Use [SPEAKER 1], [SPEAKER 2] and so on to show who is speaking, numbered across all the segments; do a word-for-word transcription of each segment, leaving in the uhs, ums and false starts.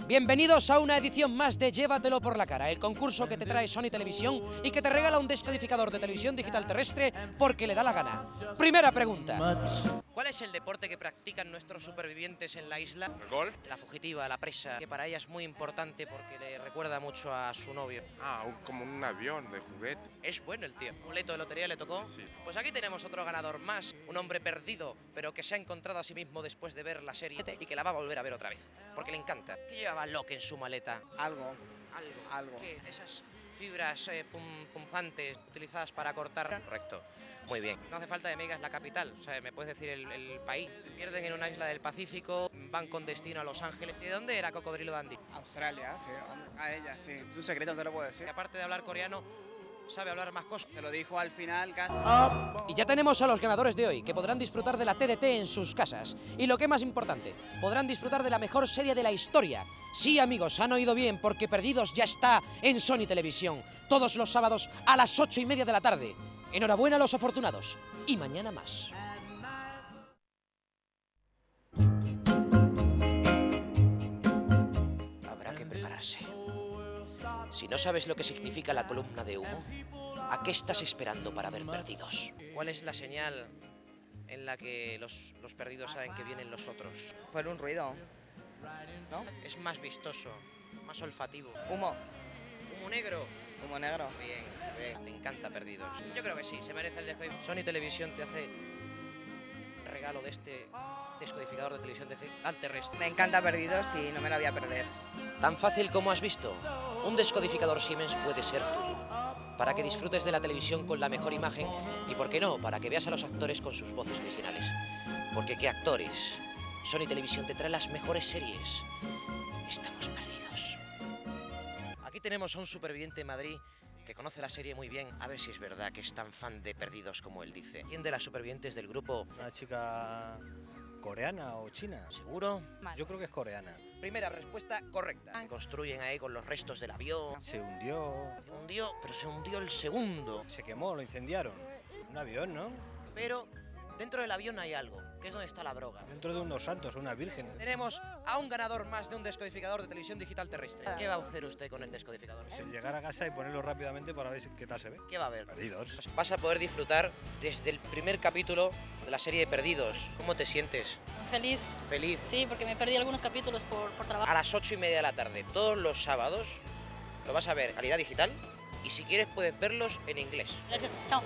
[SPEAKER 1] Bienvenidos a una edición más de Llévatelo por la cara, el concurso que te trae Sony Televisión y que te regala un descodificador de televisión digital terrestre porque le da la gana. Primera pregunta. ¿Cuál es el deporte que practican nuestros supervivientes en la isla?
[SPEAKER 2] ¿El golf?
[SPEAKER 1] La fugitiva, la presa, que para ella es muy importante porque le recuerda mucho a su novio.
[SPEAKER 2] Ah, un- como un avión de juguete.
[SPEAKER 1] Es bueno el tío. ¿Boleto de lotería le tocó?
[SPEAKER 2] Sí.
[SPEAKER 1] Pues aquí tenemos otro ganador más, un hombre perdido, pero que se ha encontrado a sí mismo después de ver la serie y que la va a volver a ver otra vez, porque le encanta. ¿Qué llevaba Locke en su maleta?
[SPEAKER 3] Algo,
[SPEAKER 1] Algo.
[SPEAKER 3] algo.
[SPEAKER 1] ¿Qué? Esas fibras eh, pum- punzantes utilizadas para cortar. Correcto. Muy bien. No hace falta de Mega, es la capital. O sea, me puedes decir el, el país. Se pierden en una isla del Pacífico, van con destino a Los Ángeles. ¿De dónde era Cocodrilo Dandy?
[SPEAKER 3] Australia, sí, a ella, sí. Es un secreto, te lo puedo decir.
[SPEAKER 1] Que aparte de hablar coreano, sabe hablar más cosas.
[SPEAKER 3] Se lo dijo al final.
[SPEAKER 1] Y ya tenemos a los ganadores de hoy, que podrán disfrutar de la T D T en sus casas. Y lo que es más importante, podrán disfrutar de la mejor serie de la historia. Sí, amigos, han oído bien, porque Perdidos ya está en Sony Televisión, todos los sábados a las ocho y media de la tarde. Enhorabuena a los afortunados. Y mañana más. Habrá que prepararse. Si no sabes lo que significa la columna de humo, ¿a qué estás esperando para ver Perdidos? ¿Cuál es la señal en la que los, los perdidos saben que vienen los otros?
[SPEAKER 4] Por un ruido, ¿no?
[SPEAKER 1] Es más vistoso, más olfativo.
[SPEAKER 4] Humo,
[SPEAKER 1] ¿Humo negro?
[SPEAKER 4] humo negro.
[SPEAKER 1] Bien, bien, te encanta Perdidos. Yo creo que sí, se merece el descodificador. Sony Televisión te hace regalo de este descodificador de televisión digital terrestre.
[SPEAKER 4] Me encanta Perdidos y no me la voy a perder.
[SPEAKER 1] Tan fácil como has visto, un descodificador Siemens puede ser tuyo. Para que disfrutes de la televisión con la mejor imagen y, ¿por qué no?, para que veas a los actores con sus voces originales. Porque ¿qué actores? Sony Televisión te trae las mejores series. Estamos perdidos. Aquí tenemos a un superviviente en Madrid que conoce la serie muy bien. A ver si es verdad que es tan fan de Perdidos como él dice. ¿Quién de las supervivientes del grupo?
[SPEAKER 5] ¿Una chica coreana o china?
[SPEAKER 1] ¿Seguro?
[SPEAKER 5] Yo creo que es coreana.
[SPEAKER 1] Primera respuesta correcta. Construyen ahí con los restos del avión.
[SPEAKER 5] Se hundió,
[SPEAKER 1] Se hundió, pero se hundió el segundo.
[SPEAKER 5] se quemó, lo incendiaron. Un avión, ¿no?
[SPEAKER 1] Pero dentro del avión hay algo, que es donde está la droga.
[SPEAKER 5] Dentro de unos santos, una virgen.
[SPEAKER 1] Tenemos a un ganador más de un descodificador de televisión digital terrestre. ¿Qué va a hacer usted con el descodificador?
[SPEAKER 5] Llegar a casa y ponerlo rápidamente para ver qué tal se ve.
[SPEAKER 1] ¿Qué va a ver?
[SPEAKER 5] Perdidos.
[SPEAKER 1] Vas a poder disfrutar desde el primer capítulo de la serie de Perdidos. ¿Cómo te sientes?
[SPEAKER 6] Feliz,
[SPEAKER 1] Feliz.
[SPEAKER 6] sí, porque me perdí algunos capítulos por, por trabajo.
[SPEAKER 1] A las ocho y media de la tarde, todos los sábados, lo vas a ver en calidad digital y si quieres puedes verlos en inglés.
[SPEAKER 6] Gracias, chao.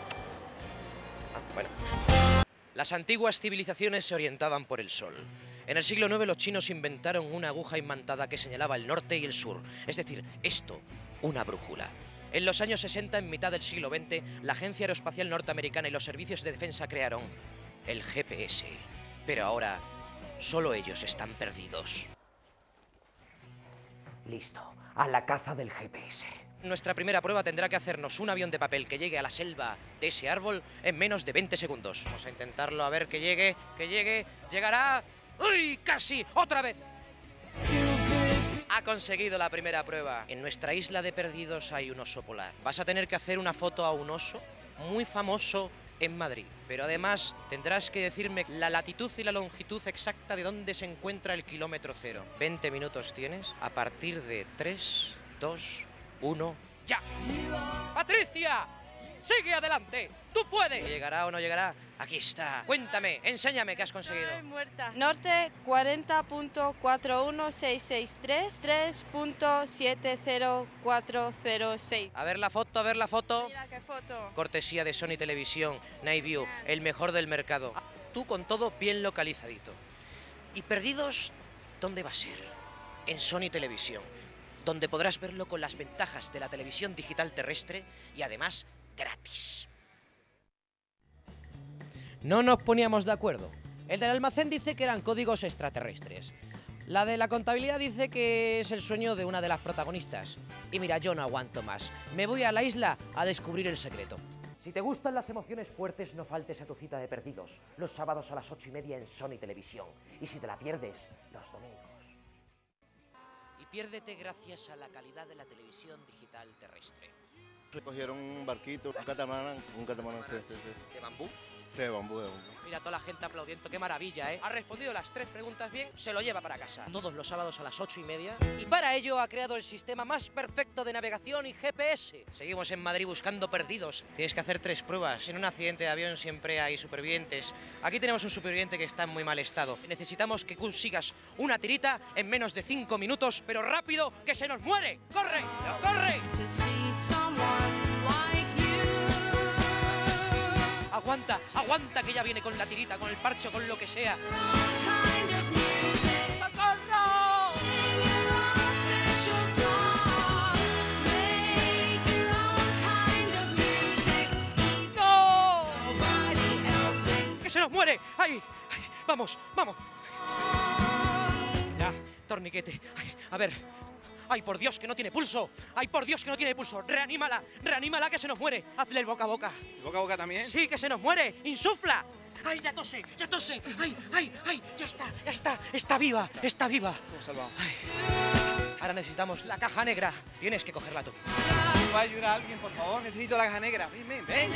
[SPEAKER 1] Ah, bueno. Las antiguas civilizaciones se orientaban por el sol. En el siglo nueve los chinos inventaron una aguja imantada que señalaba el norte y el sur, es decir, esto, una brújula. En los años sesenta, en mitad del siglo veinte, la Agencia Aeroespacial Norteamericana y los servicios de defensa crearon el G P S. Pero ahora, solo ellos están perdidos. Listo, a la caza del G P S. Nuestra primera prueba tendrá que hacernos un avión de papel que llegue a la selva de ese árbol en menos de veinte segundos. Vamos a intentarlo, a ver que llegue, que llegue, llegará... ¡Uy! ¡Casi! ¡Otra vez! Ha conseguido la primera prueba. En nuestra isla de perdidos hay un oso polar. Vas a tener que hacer una foto a un oso muy famoso en Madrid. Pero además tendrás que decirme la latitud y la longitud exacta de dónde se encuentra el kilómetro cero. veinte minutos tienes a partir de tres, dos, uno, ¡ya! ¡Patricia! ¡Sigue adelante! ¡Tú puedes! ¿Llegará o no llegará? Aquí está. Cuéntame, enséñame qué has conseguido.
[SPEAKER 7] Estoy muerta. Norte cuarenta punto cuatro uno seis seis tres, tres punto siete cero cuatro cero seis.
[SPEAKER 1] A ver la foto, a ver la foto.
[SPEAKER 7] Mira qué foto.
[SPEAKER 1] Cortesía de Sony Televisión, Night View, el mejor del mercado. Tú con todo bien localizadito. ¿Y Perdidos dónde va a ser? En Sony Televisión, donde podrás verlo con las ventajas de la televisión digital terrestre y además gratis. No nos poníamos de acuerdo. El del almacén dice que eran códigos extraterrestres. La de la contabilidad dice que es el sueño de una de las protagonistas. Y mira, yo no aguanto más. Me voy a la isla a descubrir el secreto. Si te gustan las emociones fuertes, no faltes a tu cita de Perdidos, los sábados a las ocho y media en Sony Televisión. Y si te la pierdes, los domingos. Y piérdete gracias a la calidad de la televisión digital terrestre.
[SPEAKER 8] Cogieron un barquito, un catamarán, un catamarán, sí, sí, sí.
[SPEAKER 1] ¿De bambú?
[SPEAKER 8] Sí, de bambú, de bambú.
[SPEAKER 1] Mira, toda la gente aplaudiendo, qué maravilla, ¿eh? Ha respondido las tres preguntas bien, se lo lleva para casa. Todos los sábados a las ocho y media. Y para ello ha creado el sistema más perfecto de navegación y G P S. Seguimos en Madrid buscando perdidos. Tienes que hacer tres pruebas. En un accidente de avión siempre hay supervivientes. Aquí tenemos un superviviente que está en muy mal estado. Necesitamos que consigas una tirita en menos de cinco minutos, pero rápido, que se nos muere. ¡Corre! ¡Corre! Aguanta, aguanta que ya viene con la tirita, con el parche, con lo que sea. ¡Socorro! ¡No! ¡Que se nos muere! ¡Ay! ¡Ay! ¡Vamos, vamos! Ya, torniquete. Ay, a ver. ¡Ay, por Dios, que no tiene pulso! ¡Ay, por Dios, que no tiene pulso! ¡Reanímala! ¡Reanímala, que se nos muere! ¡Hazle el boca a boca!
[SPEAKER 3] ¿Y boca a boca también?
[SPEAKER 1] ¡Sí, que se nos muere! ¡Insufla! ¡Ay, ya tose! ¡Ya tose! ¡Ay, ay, ay! ¡Ya está! ¡Ya está! ¡Está viva! ¡Está viva!
[SPEAKER 3] Hemos salvado.
[SPEAKER 1] Ay. Ahora necesitamos la caja negra. Tienes que cogerla tú.
[SPEAKER 3] ¿Va a ayudar a alguien, por favor? Necesito la caja negra. Ven, ven, ven.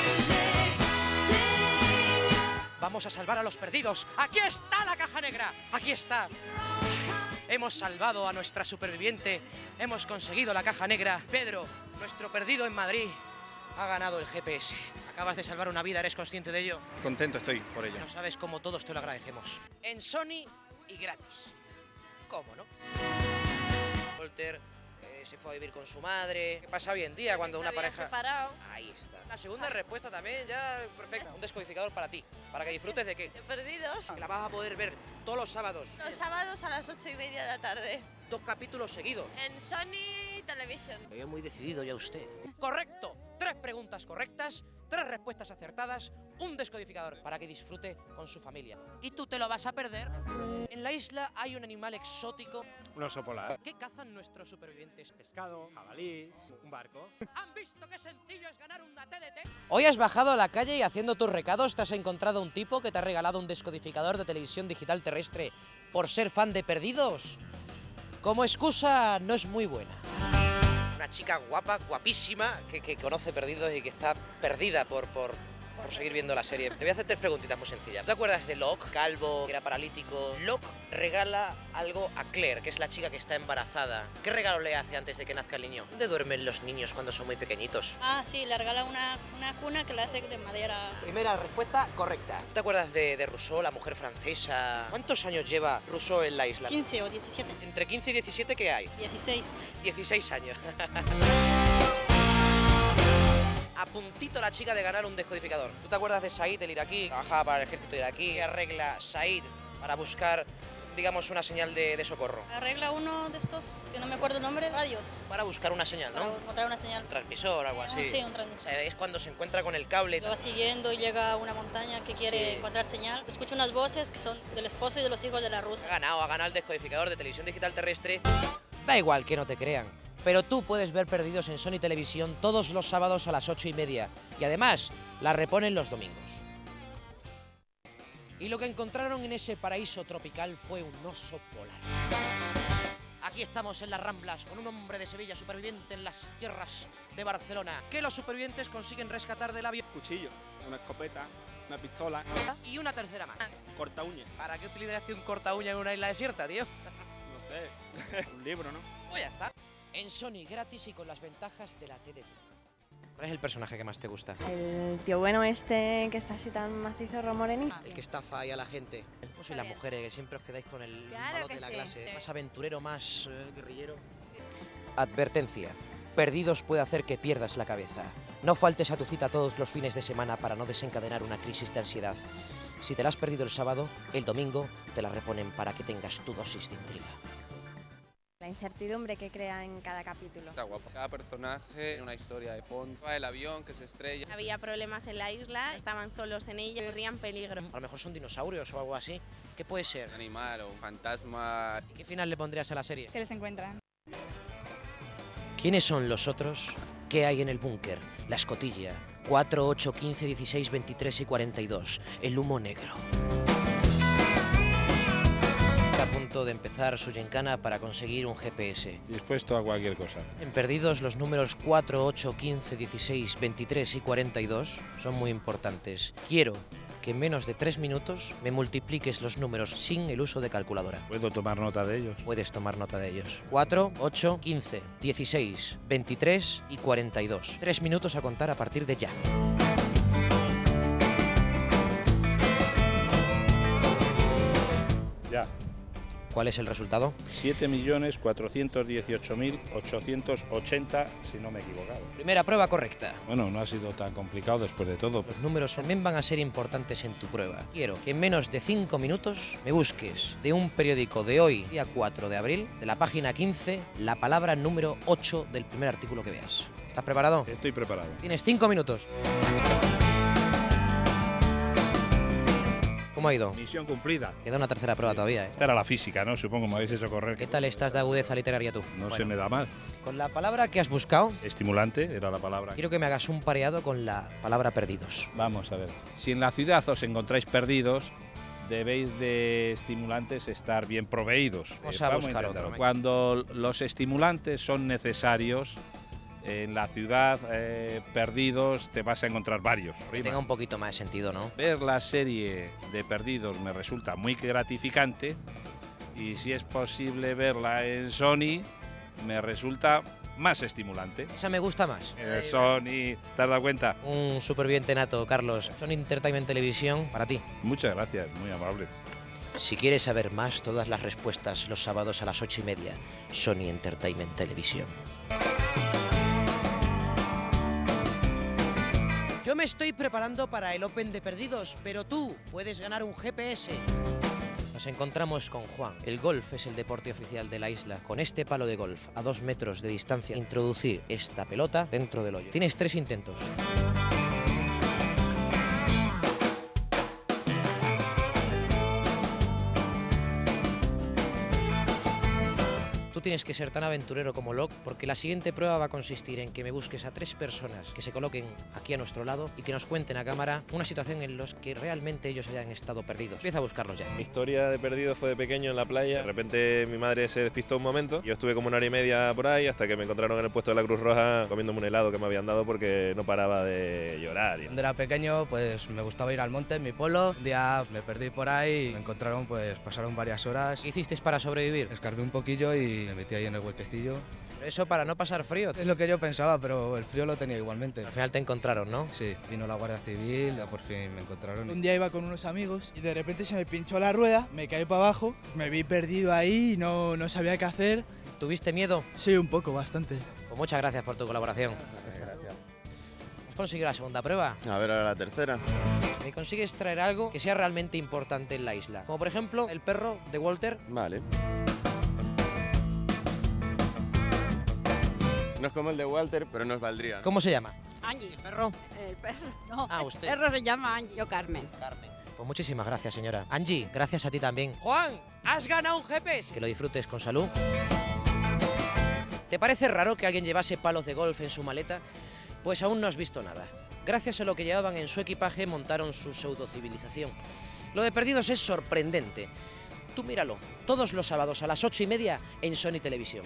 [SPEAKER 1] Vamos a salvar a los perdidos. ¡Aquí está la caja negra! ¡Aquí está! Hemos salvado a nuestra superviviente, hemos conseguido la caja negra. Pedro, nuestro perdido en Madrid, ha ganado el G P S. Acabas de salvar una vida, ¿eres consciente de ello?
[SPEAKER 3] Contento estoy por ello.
[SPEAKER 1] No sabes cómo todos te lo agradecemos. En Sony y gratis. ¿Cómo no? Walter eh, se fue a vivir con su madre. ¿Qué pasa hoy en día cuando una pareja...
[SPEAKER 7] separado.
[SPEAKER 1] Ahí está. La segunda respuesta también ya perfecta. Un descodificador para ti, para que disfrutes de qué.
[SPEAKER 7] De perdidos.
[SPEAKER 1] Que la vas a poder ver todos los sábados.
[SPEAKER 7] Los sábados a las ocho y media de la tarde.
[SPEAKER 1] Dos capítulos seguidos.
[SPEAKER 7] En Sony Television.
[SPEAKER 1] Me veo muy decidido ya usted. Correcto. Tres preguntas correctas, tres respuestas acertadas, un descodificador para que disfrute con su familia. ¿Y tú te lo vas a perder? En la isla hay un animal exótico.
[SPEAKER 5] Un oso polar.
[SPEAKER 1] ¿Qué cazan nuestros supervivientes?
[SPEAKER 5] Pescado, jabalís, un barco.
[SPEAKER 1] ¿Han visto qué sencillo es ganar una T D T? Hoy has bajado a la calle y haciendo tus recados te has encontrado un tipo que te ha regalado un descodificador de televisión digital terrestre por ser fan de Perdidos. Como excusa no es muy buena. Una chica guapa, guapísima, que, que conoce Perdidos y que está perdida por, por, por seguir viendo la serie. Te voy a hacer tres preguntitas muy sencillas. ¿Te acuerdas de Locke, calvo, que era paralítico? Locke regala algo a Claire, que es la chica que está embarazada. ¿Qué regalo le hace antes de que nazca el niño? ¿Dónde duermen los niños cuando son muy pequeñitos?
[SPEAKER 6] Ah, sí, le regala una, una cuna que la hace de madera.
[SPEAKER 1] Primera respuesta correcta. ¿Te acuerdas de, de Rousseau, la mujer francesa? ¿Cuántos años lleva Rousseau en la isla?
[SPEAKER 6] quince o diecisiete.
[SPEAKER 1] Entre quince y diecisiete, ¿qué hay?
[SPEAKER 6] dieciséis.
[SPEAKER 1] dieciséis años. A puntito la chica de ganar un descodificador. ¿Tú te acuerdas de Said, el iraquí? Trabajaba para el ejército iraquí. ¿Qué arregla Said para buscar, digamos, una señal de, de socorro?
[SPEAKER 6] Arregla uno de estos, que no me acuerdo el nombre, radios.
[SPEAKER 1] Para buscar una señal, ¿no?
[SPEAKER 6] Para encontrar una señal.
[SPEAKER 1] Un transmisor o algo así.
[SPEAKER 6] Sí, un transmisor.
[SPEAKER 1] O sea, es cuando se encuentra con el cable.
[SPEAKER 6] Lo va siguiendo y llega a una montaña que quiere
[SPEAKER 1] Sí.
[SPEAKER 6] encontrar señal. Escucha unas voces que son del esposo y de los hijos de la
[SPEAKER 1] Ha
[SPEAKER 6] rusa.
[SPEAKER 1] ganado, ha ganado el descodificador de televisión digital terrestre. Da igual que no te crean, pero tú puedes ver Perdidos en Sony Televisión todos los sábados a las ocho y media. Y además, la reponen los domingos. Y lo que encontraron en ese paraíso tropical fue un oso polar. Aquí estamos en las Ramblas con un hombre de Sevilla superviviente en las tierras de Barcelona, que los supervivientes consiguen rescatar del avión.
[SPEAKER 3] Cuchillo, una escopeta, una pistola,
[SPEAKER 1] Y una tercera más.
[SPEAKER 3] corta uña.
[SPEAKER 1] ¿Para qué utilizaste un corta uña en una isla desierta, tío?
[SPEAKER 3] No sé, un libro, ¿no?
[SPEAKER 1] Pues ya está. En Sony gratis y con las ventajas de la T D T. ¿Cuál es el personaje que más te gusta?
[SPEAKER 9] El tío bueno este que está así tan macizo, morenito.
[SPEAKER 1] El que estafa ahí a la gente. Vos sois las mujeres que siempre os quedáis con el
[SPEAKER 9] Claro
[SPEAKER 1] malote
[SPEAKER 9] que
[SPEAKER 1] de la
[SPEAKER 9] sí.
[SPEAKER 1] clase. Más aventurero, más eh, guerrillero. Advertencia. Perdidos puede hacer que pierdas la cabeza. No faltes a tu cita todos los fines de semana para no desencadenar una crisis de ansiedad. Si te la has perdido el sábado, el domingo te la reponen para que tengas tu dosis de intriga.
[SPEAKER 9] La incertidumbre que crea en cada capítulo.
[SPEAKER 10] Está guapo. Cada personaje tiene una historia de fondo. El avión que se estrella.
[SPEAKER 11] Había problemas en la isla, estaban solos en ella y corrían peligro.
[SPEAKER 1] A lo mejor son dinosaurios o algo así. ¿Qué puede ser?
[SPEAKER 10] Un animal o un fantasma.
[SPEAKER 1] ¿Y qué final le pondrías a la serie?
[SPEAKER 12] Que les encuentran.
[SPEAKER 1] ¿Quiénes son los otros? ¿Qué hay en el búnker? La escotilla. cuatro, ocho, quince, dieciséis, veintitrés y cuarenta y dos. El humo negro. A punto punto de empezar su gincana para conseguir un G P S.
[SPEAKER 8] Dispuesto a cualquier cosa.
[SPEAKER 1] En Perdidos, los números cuatro, ocho, quince, dieciséis, veintitrés y cuarenta y dos son muy importantes. Quiero que en menos de tres minutos me multipliques los números sin el uso de calculadora.
[SPEAKER 8] ¿Puedo tomar nota de ellos?
[SPEAKER 1] Puedes tomar nota de ellos. cuatro, ocho, quince, dieciséis, veintitrés y cuarenta y dos. Tres minutos a contar a partir de ya.
[SPEAKER 8] Ya.
[SPEAKER 1] ¿Cuál es el resultado?
[SPEAKER 8] siete millones cuatrocientos dieciocho mil ochocientos ochenta, si no me he equivocado.
[SPEAKER 1] Primera prueba correcta.
[SPEAKER 8] Bueno, no ha sido tan complicado después de todo.
[SPEAKER 1] Los números también van a ser importantes en tu prueba. Quiero que en menos de cinco minutos me busques de un periódico de hoy, día cuatro de abril, de la página quince, la palabra número ocho del primer artículo que veas. ¿Estás preparado?
[SPEAKER 8] Estoy preparado.
[SPEAKER 1] Tienes cinco minutos. ¿Cómo ha ido?
[SPEAKER 8] Misión cumplida.
[SPEAKER 1] Queda una tercera prueba todavía, ¿eh?
[SPEAKER 8] Esta era la física, ¿no? Supongo me habéis hecho correr.
[SPEAKER 1] ¿Qué tal estás de agudeza literaria tú?
[SPEAKER 8] No
[SPEAKER 1] Bueno,
[SPEAKER 8] se me da mal.
[SPEAKER 1] con la palabra que has buscado,
[SPEAKER 8] Estimulante era la palabra.
[SPEAKER 1] quiero que me hagas un pareado con la palabra perdidos.
[SPEAKER 8] Vamos a ver. Si en la ciudad os encontráis perdidos, debéis de estimulantes estar bien proveídos.
[SPEAKER 1] Vamos
[SPEAKER 8] Eh,
[SPEAKER 1] a
[SPEAKER 8] vamos
[SPEAKER 1] buscar
[SPEAKER 8] intentarlo.
[SPEAKER 1] otro.
[SPEAKER 8] Cuando los estimulantes son necesarios, en la ciudad, eh, perdidos, te vas a encontrar varios.
[SPEAKER 1] Que tenga un poquito más de sentido, ¿no?
[SPEAKER 8] Ver la serie de Perdidos me resulta muy gratificante y si es posible verla en Sony me resulta más estimulante.
[SPEAKER 1] Esa me gusta más.
[SPEAKER 8] Eh, Sony, ¿te has dado cuenta?
[SPEAKER 1] Un superviviente nato, Carlos. Sony Entertainment Televisión para ti.
[SPEAKER 8] Muchas gracias, muy amable.
[SPEAKER 1] Si quieres saber más, todas las respuestas los sábados a las ocho y media. Sony Entertainment Televisión. Yo me estoy preparando para el Open de Perdidos, pero tú puedes ganar un G P S. Nos encontramos con Juan. El golf es el deporte oficial de la isla. Con este palo de golf a dos metros de distancia, introducir esta pelota dentro del hoyo. Tienes tres intentos. Tú tienes que ser tan aventurero como Locke, porque la siguiente prueba va a consistir en que me busques a tres personas que se coloquen aquí a nuestro lado y que nos cuenten a cámara una situación en la que realmente ellos hayan estado perdidos. Empieza a buscarlos ya.
[SPEAKER 12] Mi historia de perdido fue de pequeño en la playa. De repente mi madre se despistó un momento. Yo estuve como una hora y media por ahí hasta que me encontraron en el puesto de la Cruz Roja comiéndome un helado que me habían dado porque no paraba de llorar.
[SPEAKER 13] Cuando era pequeño pues me gustaba ir al monte en mi pueblo. Un día me perdí por ahí, me encontraron, pues pasaron varias horas.
[SPEAKER 1] ¿Qué hiciste para sobrevivir?
[SPEAKER 13] Escarbé un poquillo y me metí ahí en el huequecillo.
[SPEAKER 1] Eso para no pasar frío.
[SPEAKER 13] Es lo que yo pensaba, pero el frío lo tenía igualmente.
[SPEAKER 1] Al final te encontraron, ¿no?
[SPEAKER 13] Sí, vino la Guardia Civil, ya por fin me encontraron.
[SPEAKER 14] Un día iba con unos amigos y de repente se me pinchó la rueda, me caí para abajo, me vi perdido ahí y no, no sabía qué hacer.
[SPEAKER 1] ¿Tuviste miedo?
[SPEAKER 14] Sí, un poco, bastante.
[SPEAKER 1] Pues muchas gracias por tu colaboración.
[SPEAKER 8] Gracias.
[SPEAKER 1] ¿Has conseguido la segunda prueba?
[SPEAKER 10] A ver, ahora la tercera.
[SPEAKER 1] Me consigues traer algo que sea realmente importante en la isla. Como por ejemplo, el perro de Walter.
[SPEAKER 10] Vale. No es como el de Walter, pero nos valdría.
[SPEAKER 1] ¿Cómo se llama?
[SPEAKER 15] Angie.
[SPEAKER 1] ¿El perro?
[SPEAKER 15] El perro, no.
[SPEAKER 1] Ah, usted.
[SPEAKER 15] El perro se llama Angie. Yo, Carmen.
[SPEAKER 1] Carmen. Pues muchísimas gracias, señora. Angie, gracias a ti también. Juan, has ganado un G P S. Que lo disfrutes con salud. ¿Te parece raro que alguien llevase palos de golf en su maleta? Pues aún no has visto nada. Gracias a lo que llevaban en su equipaje montaron su pseudo-civilización. Lo de Perdidos es sorprendente. Tú míralo, todos los sábados a las ocho y media en Sony Televisión.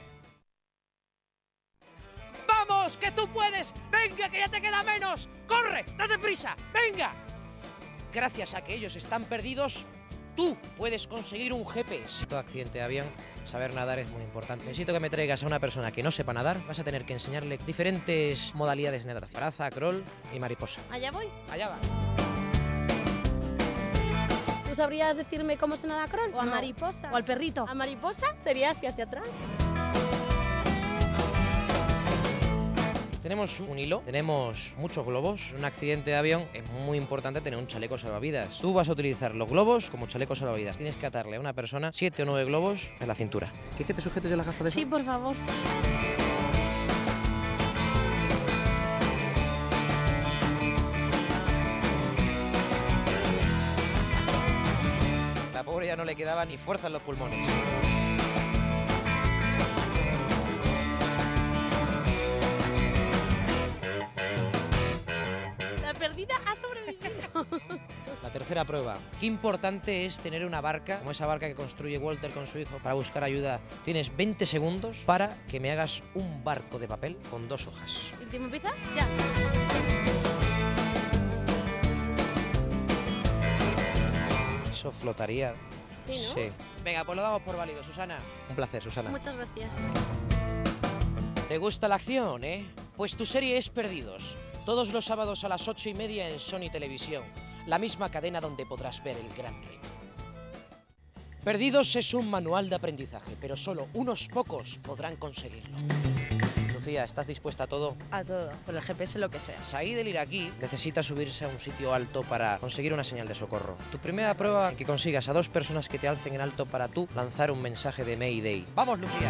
[SPEAKER 1] ¡Vamos, que tú puedes! ¡Venga, que ya te queda menos! ¡Corre, date prisa! ¡Venga! Gracias a que ellos están perdidos, tú puedes conseguir un G P S. En todo accidente de avión, saber nadar es muy importante. Necesito que me traigas a una persona que no sepa nadar. Vas a tener que enseñarle diferentes modalidades de natación. Braza, crawl y mariposa.
[SPEAKER 11] Allá voy.
[SPEAKER 1] Allá va.
[SPEAKER 11] ¿Tú sabrías decirme cómo se nada a crawl? ¿O a
[SPEAKER 16] No.
[SPEAKER 11] mariposa?
[SPEAKER 16] ¿O al perrito?
[SPEAKER 11] ¿A mariposa? Sería así hacia atrás.
[SPEAKER 1] Tenemos un hilo, tenemos muchos globos. En un accidente de avión es muy importante tener un chaleco salvavidas. Tú vas a utilizar los globos como chaleco salvavidas. Tienes que atarle a una persona siete o nueve globos en la cintura. ¿Quieres que te sujetes yo las gafas de
[SPEAKER 11] Sí,
[SPEAKER 1] sol?
[SPEAKER 11] por favor.
[SPEAKER 1] La pobre ya no le quedaba ni fuerza en los pulmones.
[SPEAKER 11] La perdida ha sobrevivido.
[SPEAKER 1] La tercera prueba. Qué importante es tener una barca, como esa barca que construye Walter con su hijo para buscar ayuda. Tienes veinte segundos para que me hagas un barco de papel con dos hojas.
[SPEAKER 11] ¿El tiempo empieza? Ya.
[SPEAKER 1] Eso flotaría.
[SPEAKER 11] Sí, ¿no?
[SPEAKER 1] Sí. Venga, pues lo damos por válido, Susana. Un placer, Susana.
[SPEAKER 11] Muchas gracias.
[SPEAKER 1] ¿Te gusta la acción, eh? Pues tu serie es Perdidos. Todos los sábados a las ocho y media en Sony Televisión. La misma cadena donde podrás ver el gran reto. Perdidos es un manual de aprendizaje, pero solo unos pocos podrán conseguirlo. Lucía, ¿estás dispuesta a todo?
[SPEAKER 4] A todo, por el G P S lo que sea.
[SPEAKER 1] Said el iraquí necesita subirse a un sitio alto para conseguir una señal de socorro. Tu primera prueba es que consigas a dos personas que te alcen en alto para tú lanzar un mensaje de Mayday. ¡Vamos, Lucía!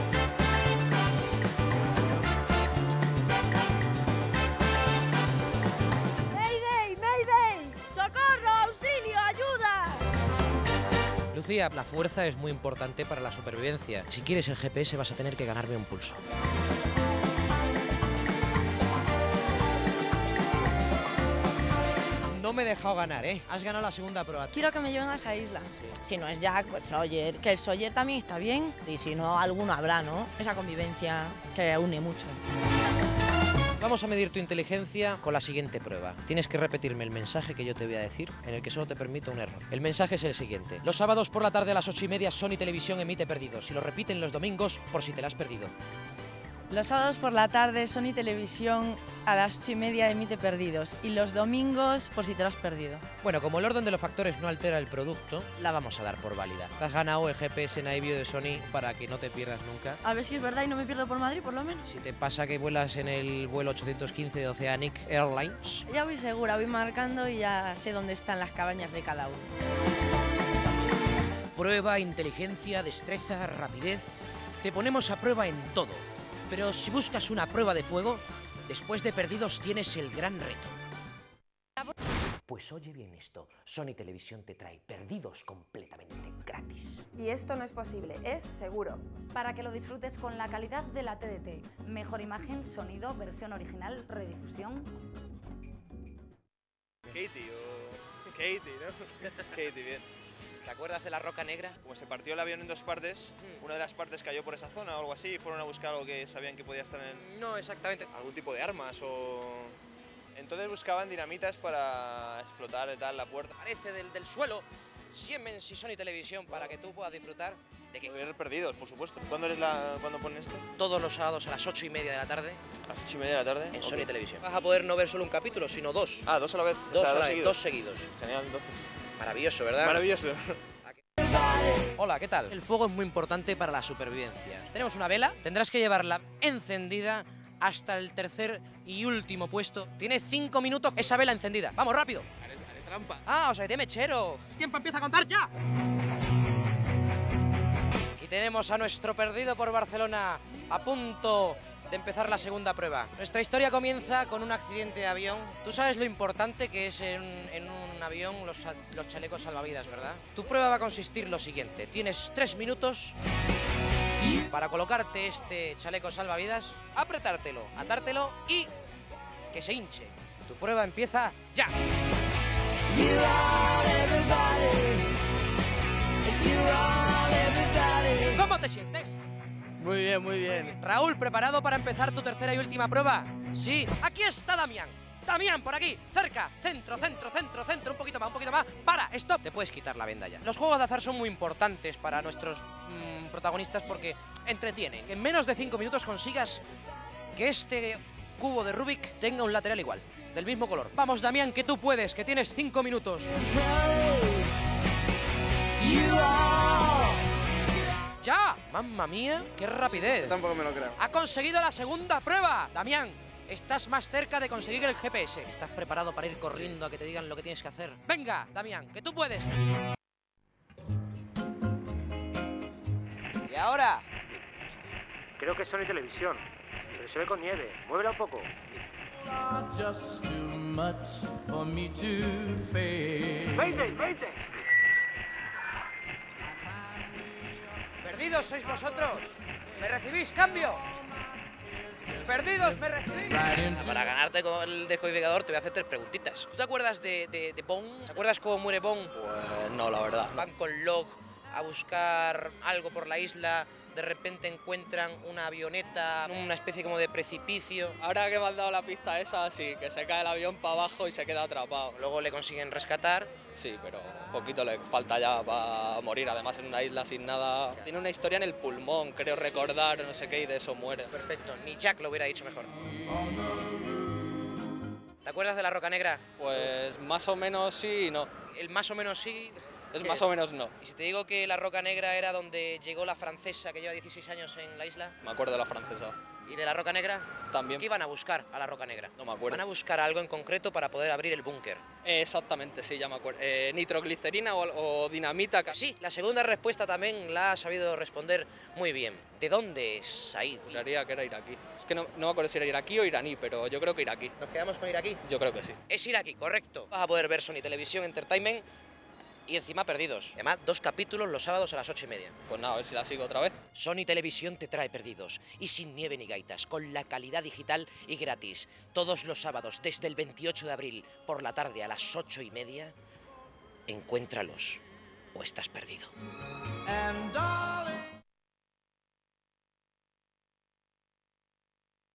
[SPEAKER 7] ¡Mayday! ¡Mayday! ¡Socorro! ¡Auxilio! ¡Ayuda!
[SPEAKER 1] Lucía, la fuerza es muy importante para la supervivencia. Si quieres el G P S vas a tener que ganarme un pulso. No me he dejado ganar, ¿eh? Has ganado la segunda prueba.
[SPEAKER 4] Quiero que me lleven a esa isla. Si no es Jack, pues Sawyer. Que el Sawyer también está bien. Y si no, alguno habrá, ¿no? Esa convivencia que une mucho.
[SPEAKER 1] Vamos a medir tu inteligencia con la siguiente prueba. Tienes que repetirme el mensaje que yo te voy a decir, en el que solo te permito un error. El mensaje es el siguiente. Los sábados por la tarde a las ocho y media Sony Televisión emite Perdidos. Y lo repiten los domingos por si te la has perdido.
[SPEAKER 4] Los sábados por la tarde Sony Televisión a las ocho y media emite Perdidos. Y los domingos por si te lo has perdido.
[SPEAKER 1] Bueno, como el orden de los factores no altera el producto, la vamos a dar por válida. Te has ganado el G P S Night View de Sony para que no te pierdas nunca.
[SPEAKER 4] A ver si es verdad y no me pierdo por Madrid, por lo menos.
[SPEAKER 1] Si te pasa que vuelas en el vuelo ochocientos quince de Oceanic Airlines.
[SPEAKER 4] Ya voy segura, voy marcando y ya sé dónde están las cabañas de cada uno.
[SPEAKER 1] Prueba, inteligencia, destreza, rapidez. Te ponemos a prueba en todo. Pero si buscas una prueba de fuego, después de Perdidos tienes el gran reto. Pues oye bien esto, Sony Televisión te trae Perdidos completamente gratis.
[SPEAKER 16] Y esto no es posible, es seguro. Para que lo disfrutes con la calidad de la T D T. Mejor imagen, sonido, versión original, redifusión.
[SPEAKER 12] Katie o... Katie, ¿no? Katie, bien.
[SPEAKER 1] ¿Te acuerdas de la Roca Negra?
[SPEAKER 12] Como se partió el avión en dos partes, una de las partes cayó por esa zona o algo así y fueron a buscar algo que sabían que podía estar en...
[SPEAKER 1] No, exactamente.
[SPEAKER 12] Algún tipo de armas o... Entonces buscaban dinamitas para explotar y tal la puerta.
[SPEAKER 1] Parece del, del suelo, Siemens y Sony Televisión para que tú puedas disfrutar de que...
[SPEAKER 12] Ver Perdidos, por supuesto. ¿Cuándo, eres la... ¿Cuándo ponen esto?
[SPEAKER 1] Todos los sábados a las ocho y media de la tarde.
[SPEAKER 12] ¿A las ocho y media de la tarde?
[SPEAKER 1] En
[SPEAKER 12] okay.
[SPEAKER 1] Sony Televisión. Vas a poder no ver solo un capítulo, sino dos.
[SPEAKER 12] Ah, dos a la vez.
[SPEAKER 1] Dos,
[SPEAKER 12] o sea,
[SPEAKER 1] a la
[SPEAKER 12] dos
[SPEAKER 1] vez,
[SPEAKER 12] seguidos.
[SPEAKER 1] dos seguidos.
[SPEAKER 12] Genial, entonces.
[SPEAKER 1] Maravilloso, ¿verdad?
[SPEAKER 12] Maravilloso.
[SPEAKER 1] Hola, ¿qué tal? El fuego es muy importante para la supervivencia. Tenemos una vela, tendrás que llevarla encendida hasta el tercer y último puesto. Tienes cinco minutos esa vela encendida. ¡Vamos, rápido!
[SPEAKER 12] Haré, haré trampa.
[SPEAKER 1] Ah, o sea, te mechero. El tiempo empieza a contar ya. Aquí tenemos a nuestro perdido por Barcelona a punto de empezar la segunda prueba. Nuestra historia comienza con un accidente de avión. Tú sabes lo importante que es en, en un avión los, los chalecos salvavidas, ¿verdad? Tu prueba va a consistir en lo siguiente. Tienes tres minutos para colocarte este chaleco salvavidas, apretártelo, atártelo y que se hinche. Tu prueba empieza ya. ¿Cómo te sientes?
[SPEAKER 13] Muy bien, muy bien.
[SPEAKER 1] Raúl, ¿preparado para empezar tu tercera y última prueba? Sí. Aquí está Damián. Damián, por aquí, cerca, centro, centro, centro, centro, un poquito más, un poquito más. ¡Para! ¡Stop! Te puedes quitar la venda ya. Los juegos de azar son muy importantes para nuestros mmm, protagonistas porque entretienen. Que en menos de cinco minutos consigas que este cubo de Rubik tenga un lateral igual, del mismo color. Vamos, Damián, que tú puedes, que tienes cinco minutos. ¡Ya! ¡Mamma mía! ¡Qué rapidez!
[SPEAKER 3] Yo tampoco me lo creo.
[SPEAKER 1] ¡Ha conseguido la segunda prueba! Damián, estás más cerca de conseguir el G P S. ¿Estás preparado para ir corriendo a que te digan lo que tienes que hacer? ¡Venga, Damián, que tú puedes! ¿Y ahora?
[SPEAKER 5] Creo que es Sony Televisión, pero se ve con nieve. Muévela un poco. ¡veinte, veinte!
[SPEAKER 1] Perdidos sois vosotros. ¿Me recibís cambio? Perdidos, me recibí. Para ganarte con el descodificador te voy a hacer tres preguntitas. ¿Tú te acuerdas de, de, de Bond? ¿Te acuerdas cómo muere Bond?
[SPEAKER 10] Pues no, la verdad.
[SPEAKER 1] Van con Locke a buscar algo por la isla, de repente encuentran una avioneta, una especie como de precipicio.
[SPEAKER 3] Ahora que me han dado la pista esa, sí, que se cae el avión para abajo y se queda atrapado.
[SPEAKER 1] Luego le consiguen rescatar.
[SPEAKER 3] Sí, pero un poquito le falta ya para morir, además en una isla sin nada. Tiene una historia en el pulmón, creo recordar, no sé qué, y de eso muere.
[SPEAKER 1] Perfecto, ni Jack lo hubiera dicho mejor. ¿Te acuerdas de la Roca Negra?
[SPEAKER 3] Pues más o menos sí y no.
[SPEAKER 1] El más o menos sí...
[SPEAKER 3] Es más o menos no.
[SPEAKER 1] ¿Y si te digo que la Roca Negra era donde llegó la francesa que lleva dieciséis años en la isla?
[SPEAKER 3] Me acuerdo de la francesa.
[SPEAKER 1] ¿Y de la Roca Negra?
[SPEAKER 3] También.
[SPEAKER 1] ¿Qué iban a buscar a la Roca Negra?
[SPEAKER 3] No me acuerdo.
[SPEAKER 1] Van a buscar algo en concreto para poder abrir el búnker.
[SPEAKER 3] Eh, exactamente, sí, ya me acuerdo. Eh, ¿Nitroglicerina o, o dinamita?
[SPEAKER 1] Sí, la segunda respuesta también la ha sabido responder muy bien. ¿De dónde es Said?
[SPEAKER 3] Juraría que era iraquí. Es que no, no me acuerdo si era iraquí o iraní, pero yo creo que iraquí.
[SPEAKER 1] ¿Nos quedamos con iraquí?
[SPEAKER 3] Yo creo que sí.
[SPEAKER 1] Es iraquí, correcto. Vas a poder ver Sony Televisión Entertainment y encima Perdidos. Además, dos capítulos los sábados a las ocho y media.
[SPEAKER 3] Pues nada, a ver si la sigo otra vez.
[SPEAKER 1] Sony Televisión te trae Perdidos y sin nieve ni gaitas, con la calidad digital y gratis. Todos los sábados, desde el veintiocho de abril, por la tarde a las ocho y media, encuéntralos o estás perdido. And